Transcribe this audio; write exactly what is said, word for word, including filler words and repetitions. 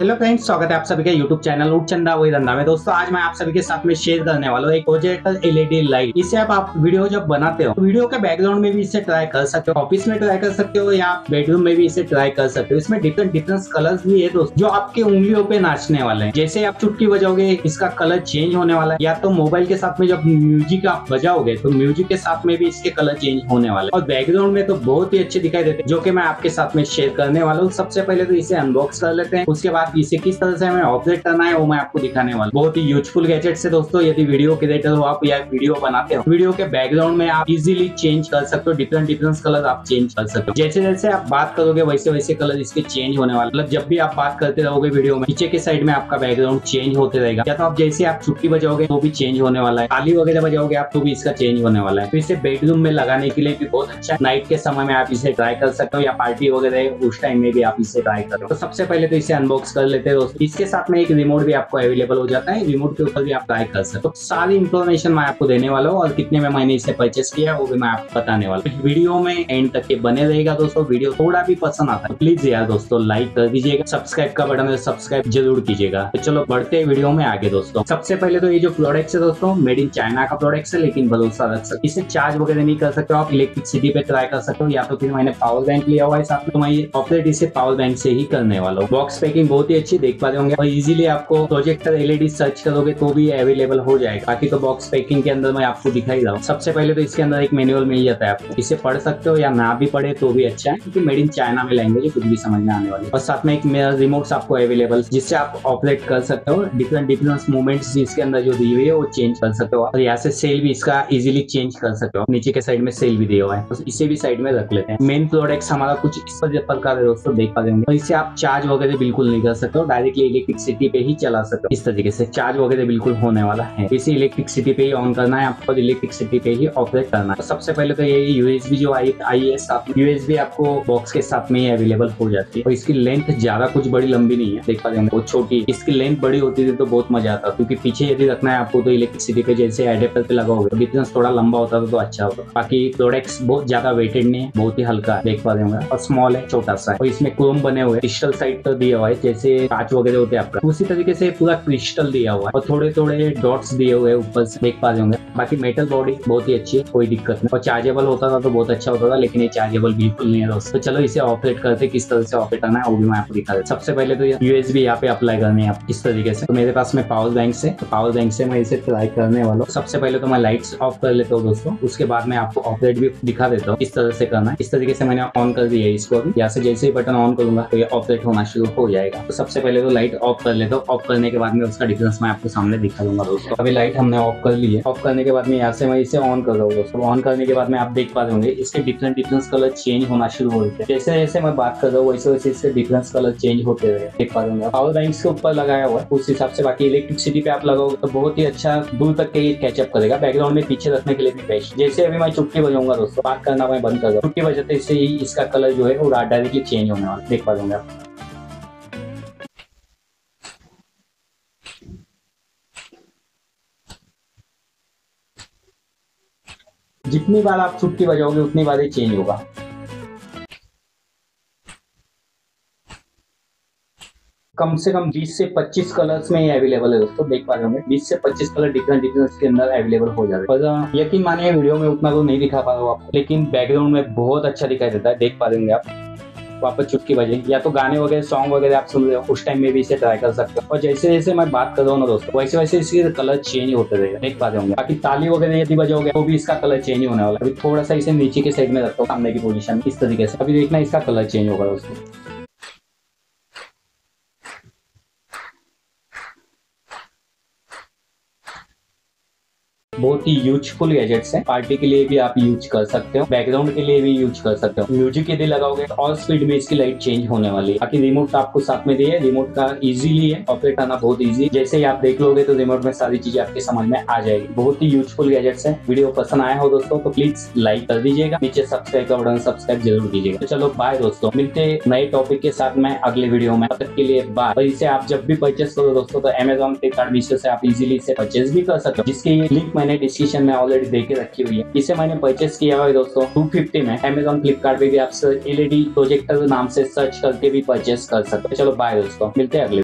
Hello friends, स्वागत है आप सभी के यूट्यूब चैनल उठ चंदा वही धंधा में। दोस्तों आज मैं आप सभी के साथ में शेयर करने वाला हूँ एक प्रोजेक्टर एलईडी लाइट। इसे आप, आप वीडियो जब बनाते हो तो वीडियो के बैकग्राउंड में भी इसे ट्राई कर सकते हो, ऑफिस में ट्राई कर सकते हो या बेडरूम में भी इसे ट्राई कर सकते हो। इसमें डिफरेंट डिफरेंट कलर्स भी है दोस्तों जो आपके उंगलियों पे नाचने वाले हैं। जैसे आप चुटकी बजाओगे इसका कलर चेंज होने वाला है, या तो मोबाइल के साथ में जब म्यूजिक आप बजाओगे तो म्यूजिक के साथ में भी इसके कलर चेंज होने वाले हैं। और बैकग्राउंड में तो बहुत ही अच्छे दिखाई देते हैं, जो कि मैं आपके साथ में शेयर करने वाला हूँ। सबसे पहले तो इसे अनबॉक्स कर लेते हैं, उसके बाद इसे किस तरह से हमें ऑपरेट करना है वो मैं आपको दिखाने वाला हूं। बहुत ही यूजफुल गैजेट से दोस्तों, यदि वीडियो क्रिएटर हो आप या वीडियो बनाते हो, वीडियो के बैकग्राउंड में आप इजीली चेंज कर सकते हो, डिफरेंट डिफरेंट कलर आप चेंज कर सकते हो। जैसे जैसे आप बात करोगे वैसे वैसे कलर इसके चेंज होने वाले। मतलब जब भी आप बात करते रहोगे वीडियो में, पीछे के साइड में आपका बैकग्राउंड चेंज होते रहेगा। या तो आप जैसे आप चुटकी बजाओगे तो भी चेंज होने वाला है, ताली वगैरह बजाओगे आप तो भी इसका चेंज होने वाला है। तो इसे बेडरूम में लगाने के लिए भी बहुत अच्छा है। नाइट के समय में आप इसे ट्राई कर सकते हो, या पार्टी वगैरह उस टाइम में भी आप इसे ट्राई करो। तो सबसे पहले तो इसे अनबॉक्स कर लेते हैं दोस्तों। इसके साथ में एक रिमोट भी आपको अवेलेबल हो जाता है, रिमोट के ऊपर भी आप ट्राई कर सकते हो। तो सारी इंफॉर्मेशन मैं आपको देने वाला हूँ और कितने में मैंने इसे परचेस किया वो भी मैं आपको बताने वाला हूँ। वीडियो में एंड तक के बने रहेगा दोस्तों। वीडियो थोड़ा भी पसंद आता है प्लीज यार दोस्तों लाइक कर दीजिएगा, सब्सक्राइब का बटन है सब्सक्राइब जरूर कीजिएगा। तो चलो बढ़ते हैं वीडियो में आगे दोस्तों। सबसे पहले तो ये जो प्रोडक्ट है दोस्तों मेड इन चाइना का प्रोडक्ट है, लेकिन भरोसा रख सकते। इसे चार्ज वगैरह नहीं कर सकते, आप इलेक्ट्रिसिटी पे ट्राई कर सकते हो, या तो फिर मैंने पावर बैंक लिया हुआ है साथ में, तो मैं ऑपरेट इसे पावर बैंक से ही करने वाला हूँ। बॉक्स पैकिंग बहुत ही अच्छी देख पा रहे होंगे और इजीली आपको प्रोजेक्टर एलईडी सर्च करोगे तो भी अवेलेबल हो जाएगा। बाकी तो बॉक्स पैकिंग के अंदर मैं आपको दिखाई रहा हूँ। सबसे पहले तो इसके अंदर एक मैनुअल मिल जाता है, आपको इसे पढ़ सकते हो या ना भी पढ़े तो भी अच्छा है, क्योंकि मेड इन चाइना में लैंग्वेज है, कुछ भी समझ में आने वाली। और साथ में एक रिमोट आपको अवेलेबल जिससे आप ऑपरेट कर सकते हो। डिफरेंट डिफरेंट मूवमेंट्स इसके अंदर जो दी हुई है वो चेंज कर सकते हो, और यहाँ से सेल भी इसका इजीली चेंज कर सकते हो। नीचे के साइड में सेल भी दिया हुआ है, तो इसे भी साइड में रख लेते हैं। मेन प्रोडक्ट्स हमारा कुछ इस प्रकार है दोस्तों, देख पा देंगे। तो इसे आप चार्ज वगैरह बिल्कुल नहीं कर सकते हो, डायरेक्टली इलेक्ट्रिसिटी पे ही चला सकते हो। इस तरीके से चार्ज वगैरह बिल्कुल होने वाला है। इसे इलेक्ट्रिसिटी पे ही ऑन करना है आपको, इलेक्ट्रिसिटी पे ही ऑपरेट करना है। तो सबसे पहले तो ये यूएसबी जो आई आई है साथ में, यूएसबी आपको बॉक्स के साथ में ही अवेलेबल हो जाती है। और इसकी लेंथ ज्यादा कुछ बड़ी लंबी नहीं है, देख पा देंगे वो छोटी। इसकी लेंथ बड़ी होती थी तो बहुत मजा आता, क्योंकि पीछे यदि रखना है आपको तो इलेक्ट्रिसिटी पे जैसे एडेप्टर पे लगाओगे तो डिफरेंस थोड़ा लंबा होता था तो अच्छा होता। बाकी प्रोडक्ट्स बहुत ज्यादा वेटेड नहीं है, बहुत ही हल्का है, देख पा रहे होंगे। और स्मॉल है, छोटा सा है। और इसमें क्रोम बने हुए क्रिस्टल साइड तो दिया हुआ है, जैसे कांच वगैरह होते हैं आपका उसी तरीके से पूरा क्रिस्टल दिया हुआ है। और थोड़े थोड़े डॉट्स दिए हुए हैं ऊपर से, देख पा रहे होंगे। बाकी मेटल बॉडी बहुत ही अच्छी है, कोई दिक्कत नहीं। और चार्जेबल होता था तो बहुत अच्छा होता था, लेकिन ये चार्जेबल बिल्कुल नहीं है दोस्तों। तो चलो इसे ऑपरेट करते, किस तरह से ऑपरेट करना है वो भी मैं आपको दिखा देता हूं। सबसे पहले तो यूएसबी यहाँ पे अप्लाई करनी है इस तरीके से। तो मेरे पास में पावर बैंक से तो पावर बैंक से मैं इसे ट्राई करने वाला हूँ। सबसे पहले तो मैं लाइट्स ऑफ कर लेता हूँ दोस्तों, उसके बाद मैं आपको ऑपरेट भी दिखा देता हूँ किस तरह से करना है। इस तरीके से मैंने ऑन कर दिया है इसको। अभी यहाँ से जैसे ही बटन ऑन करूंगा तो ये ऑपरेट होना शुरू हो जाएगा। तो सबसे पहले तो लाइट ऑफ कर लेता हूँ। ऑफ करने के बाद में उसका डिफरेंस मैं आपको सामने दिखा दूंगा दोस्तों। अभी लाइट हमने ऑफ कर ली है। ऑफ करने के बाद में यहाँ से मैं इसे ऑन कर रहा हूँ दोस्तों। ऑन करने के बाद में आप देख पा रहे होंगे इसके डिफरेंट डिफरेंट कलर चेंज होना शुरू हो जाते हैं। जैसे जैसे मैं बात कर रहा हूँ वैसे वैसे इसके डिफरेंट कलर चेंज होते रहे, देख पा रहे होंगे। पावर बैंक के ऊपर लगाया हुआ है उस हिसाब से। बाकी इलेक्ट्रिसिटी पे आप लगाओगे तो बहुत ही अच्छा दूर तक के कैचअप करेगा। बैकग्राउंड में पीछे रखने के लिए भी बेस्ट। जैसे अभी मैं चुटकी बजाऊंगा दोस्तों, बात करना मैं बंद कर रहा हूँ, चुटकी बजाते से ही इसका कलर जो है वो डायरेक्टली चेंज होने वाला, देख पा रहे होंगे आप। जितनी बार आप चुटकी बजाओगे उतनी बार ये चेंज होगा। कम से कम बीस से पच्चीस कलर्स में ये अवेलेबल है दोस्तों, देख पा रहे होंगे। बीस से पच्चीस कलर डिफरेंट डिफरेंट के अंदर अवेलेबल हो जाते हैं। और यकीन मानिए वीडियो में उतना तो नहीं दिखा पा रहा हूँ आपको, लेकिन बैकग्राउंड में बहुत अच्छा दिखाई देता है, देख पा रहे आप। वापस चुटकी बजे या तो गाने वगैरह सॉन्ग वगैरह आप सुन रहे हो उस टाइम में भी इसे ट्राई कर सकते हो। और जैसे जैसे मैं बात कर रहा हूँ ना दोस्तों वैसे वैसे इसके कलर चेंज होते रहेगा, देख पा रहे होंगे। बाकी ताली वगैरह यदि बजाओगे तो भी इसका कलर चेंज होने वाला है। अभी थोड़ा सा इसे नीचे के साइड में रखता हूँ, सामने की पोजीशन इस तरीके से। अभी देखना इसका कलर चेंज होगा दोस्तों। बहुत ही यूजफुल गैजेट्स हैं। पार्टी के लिए भी आप यूज कर सकते हो, बैकग्राउंड के लिए भी यूज कर सकते हो। म्यूजिक यदि लगाओगे तो और स्पीड में इसकी लाइट चेंज होने वाली है। बाकी रिमोट आपको साथ में दिए, रिमोट का इजीली है, ऑपरेट करना बहुत इजी। जैसे ही आप देख लोगे तो रिमोट में सारी चीजें आपके समझ में आ जाएगी। बहुत ही यूजफुल गैजेट्स हैं। वीडियो पसंद आया हो दोस्तों तो प्लीज लाइक कर दीजिएगा, नीचे सब्सक्राइब का बटन सब्सक्राइब जरूर कीजिएगा। तो चलो बाय दोस्तों, मिलते नए टॉपिक के साथ में अगले वीडियो में। तब तक के लिए बाय। और इसे आप जब भी परचेस करो दोस्तों तो अमेजॉन, फ्लिपकार्ट, मीशो से आप इजीली इसे परचेस भी कर सकते हो, जिसकी लिंक मैंने डिस्क्रिप्शन में ऑलरेडी देके रखी हुई है। इसे मैंने परचेस किया हुआ है दोस्तों टू फिफ्टी में। अमेजॉन, फ्लिपकार्ट पे भी आप एलईडी प्रोजेक्टर नाम से सर्च करके भी परचेस कर सकते हो। चलो बाय दोस्तों, मिलते हैं अगले